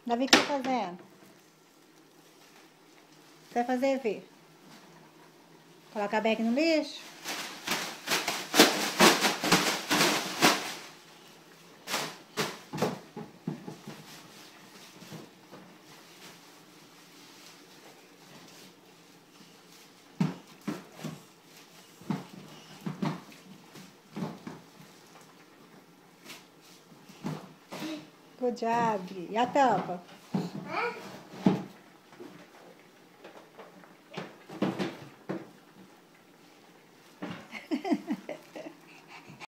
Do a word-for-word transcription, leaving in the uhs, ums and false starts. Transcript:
Davi, o que tá fazendo? O que vai fazer, Vi? Colocar a bag no lixo? Good job. E a tampa?